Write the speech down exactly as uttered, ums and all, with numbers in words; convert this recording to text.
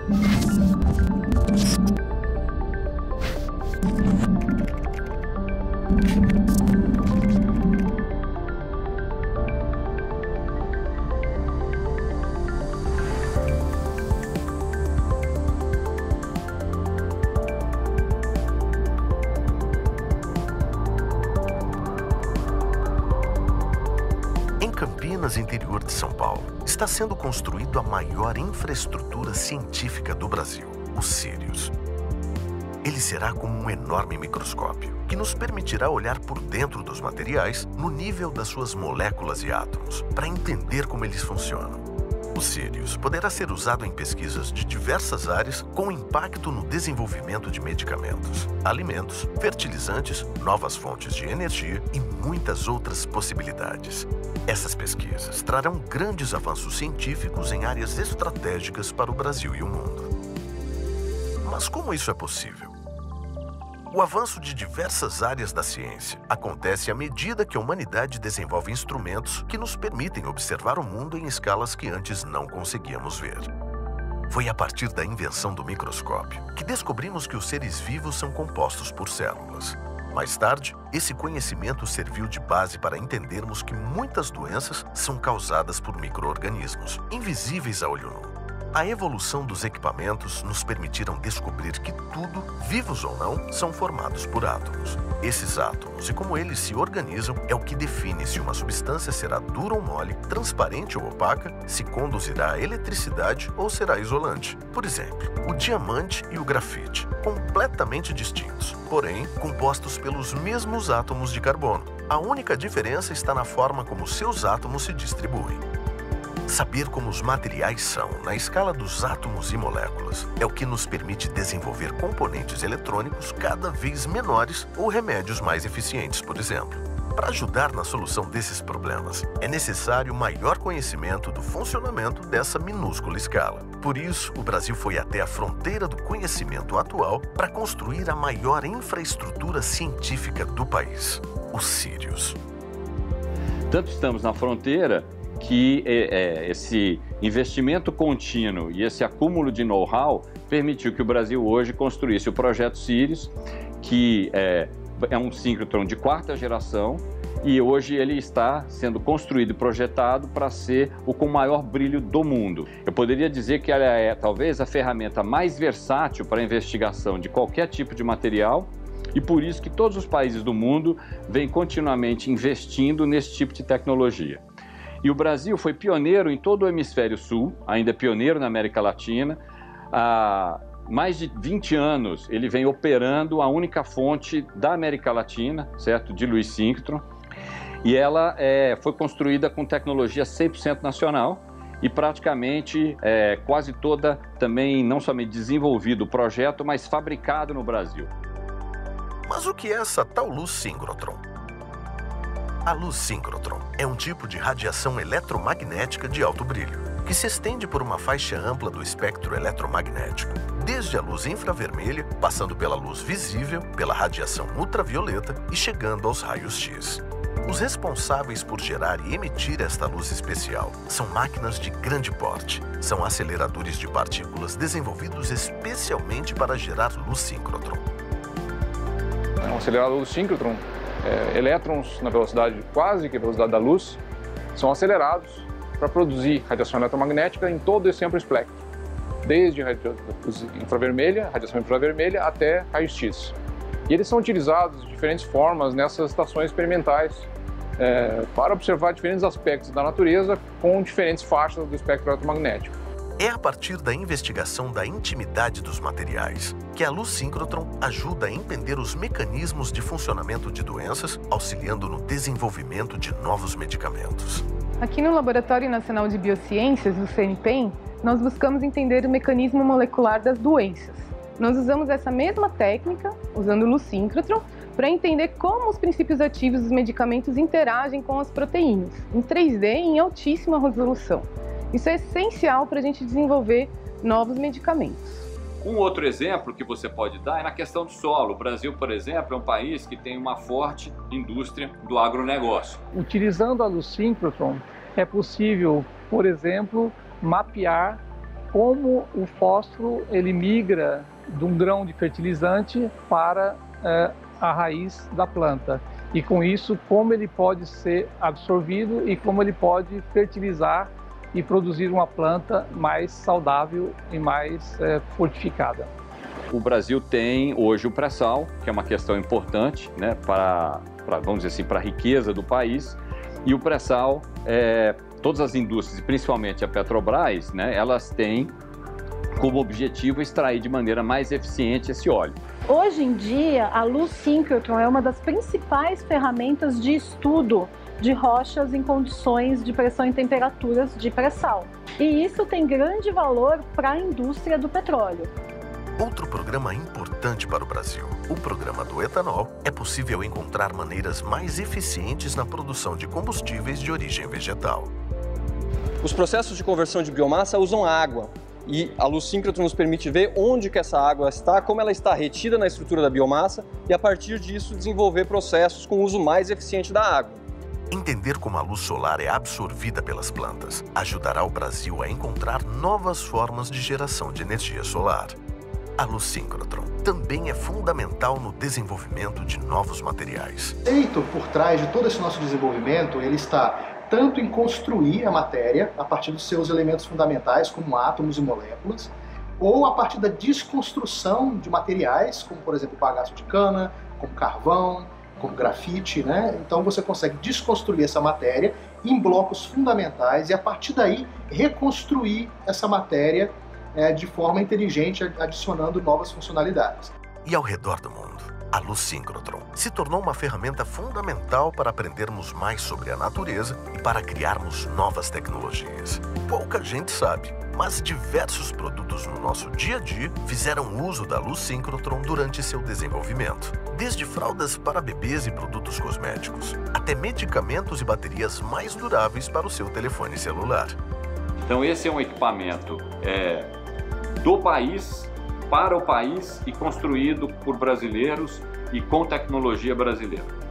Campinas, interior de São Paulo, está sendo construído a maior infraestrutura científica do Brasil, o Sirius. Ele será como um enorme microscópio, que nos permitirá olhar por dentro dos materiais no nível das suas moléculas e átomos, para entender como eles funcionam. O Sirius poderá ser usado em pesquisas de diversas áreas com impacto no desenvolvimento de medicamentos, alimentos, fertilizantes, novas fontes de energia e muitas outras possibilidades. Essas pesquisas trarão grandes avanços científicos em áreas estratégicas para o Brasil e o mundo. Mas como isso é possível? O avanço de diversas áreas da ciência acontece à medida que a humanidade desenvolve instrumentos que nos permitem observar o mundo em escalas que antes não conseguíamos ver. Foi a partir da invenção do microscópio que descobrimos que os seres vivos são compostos por células. Mais tarde, esse conhecimento serviu de base para entendermos que muitas doenças são causadas por micro-organismos, invisíveis a olho nu. A evolução dos equipamentos nos permitiram descobrir que tudo, vivos ou não, são formados por átomos. Esses átomos e como eles se organizam é o que define se uma substância será dura ou mole, transparente ou opaca, se conduzirá a eletricidade ou será isolante. Por exemplo, o diamante e o grafite, completamente distintos, porém compostos pelos mesmos átomos de carbono. A única diferença está na forma como seus átomos se distribuem. Saber como os materiais são na escala dos átomos e moléculas é o que nos permite desenvolver componentes eletrônicos cada vez menores ou remédios mais eficientes, por exemplo. Para ajudar na solução desses problemas, é necessário maior conhecimento do funcionamento dessa minúscula escala. Por isso, o Brasil foi até a fronteira do conhecimento atual para construir a maior infraestrutura científica do país, o Sirius. Tanto estamos na fronteira que é, é, esse investimento contínuo e esse acúmulo de know-how permitiu que o Brasil hoje construísse o projeto Sirius, que é, é um síncrotron de quarta geração, e hoje ele está sendo construído e projetado para ser o com maior brilho do mundo. Eu poderia dizer que ela é talvez a ferramenta mais versátil para a investigação de qualquer tipo de material, e por isso que todos os países do mundo vêm continuamente investindo nesse tipo de tecnologia. E o Brasil foi pioneiro em todo o hemisfério sul, ainda pioneiro na América Latina. Há mais de vinte anos ele vem operando a única fonte da América Latina, certo? De luz síncrotron. E ela é, foi construída com tecnologia cem por cento nacional e praticamente é, quase toda também não somente desenvolvido o projeto, mas fabricado no Brasil. Mas o que é essa tal luz síncrotron? A luz síncrotron é um tipo de radiação eletromagnética de alto brilho, que se estende por uma faixa ampla do espectro eletromagnético, desde a luz infravermelha, passando pela luz visível, pela radiação ultravioleta e chegando aos raios X. Os responsáveis por gerar e emitir esta luz especial são máquinas de grande porte. São aceleradores de partículas desenvolvidos especialmente para gerar luz síncrotron. Um acelerador síncrotron, é, elétrons na velocidade quase que a velocidade da luz, são acelerados para produzir radiação eletromagnética em todo esse amplo espectro, desde radiação infravermelha, radiação infravermelha até raios X. E eles são utilizados de diferentes formas nessas estações experimentais é, para observar diferentes aspectos da natureza com diferentes faixas do espectro eletromagnético. É a partir da investigação da intimidade dos materiais que a luz síncrotron ajuda a entender os mecanismos de funcionamento de doenças, auxiliando no desenvolvimento de novos medicamentos. Aqui no Laboratório Nacional de Biociências, o CNPEM, nós buscamos entender o mecanismo molecular das doenças. Nós usamos essa mesma técnica, usando luz síncrotron, para entender como os princípios ativos dos medicamentos interagem com as proteínas, em três D e em altíssima resolução. Isso é essencial para a gente desenvolver novos medicamentos. Um outro exemplo que você pode dar é na questão do solo. O Brasil, por exemplo, é um país que tem uma forte indústria do agronegócio. Utilizando a luz síncrotron, é possível, por exemplo, mapear como o fósforo ele migra de um grão de fertilizante para é, a raiz da planta. E com isso, como ele pode ser absorvido e como ele pode fertilizar e produzir uma planta mais saudável e mais é, fortificada. O Brasil tem hoje o pré-sal, que é uma questão importante, né, para, para, vamos dizer assim, para a riqueza do país. E o pré-sal, é, todas as indústrias, e principalmente a Petrobras, né, elas têm como objetivo extrair de maneira mais eficiente esse óleo. Hoje em dia, a luz síncrotron é uma das principais ferramentas de estudo de rochas em condições de pressão e temperaturas de pré-sal. E isso tem grande valor para a indústria do petróleo. Outro programa importante para o Brasil, o programa do etanol, é possível encontrar maneiras mais eficientes na produção de combustíveis de origem vegetal. Os processos de conversão de biomassa usam água e a luz síncrotron nos permite ver onde que essa água está, como ela está retida na estrutura da biomassa e a partir disso desenvolver processos com uso mais eficiente da água. Entender como a luz solar é absorvida pelas plantas ajudará o Brasil a encontrar novas formas de geração de energia solar. A luz síncrotron também é fundamental no desenvolvimento de novos materiais. O conceito por trás de todo esse nosso desenvolvimento, ele está tanto em construir a matéria a partir dos seus elementos fundamentais, como átomos e moléculas, ou a partir da desconstrução de materiais, como por exemplo bagaço de cana, como carvão, como grafite, né? Então você consegue desconstruir essa matéria em blocos fundamentais e a partir daí reconstruir essa matéria É, de forma inteligente, adicionando novas funcionalidades. E ao redor do mundo, a luz síncrotron se tornou uma ferramenta fundamental para aprendermos mais sobre a natureza e para criarmos novas tecnologias. Pouca gente sabe, mas diversos produtos no nosso dia a dia fizeram uso da luz síncrotron durante seu desenvolvimento. Desde fraldas para bebês e produtos cosméticos, até medicamentos e baterias mais duráveis para o seu telefone celular. Então esse é um equipamento é, do país, para o país e construído por brasileiros e com tecnologia brasileira.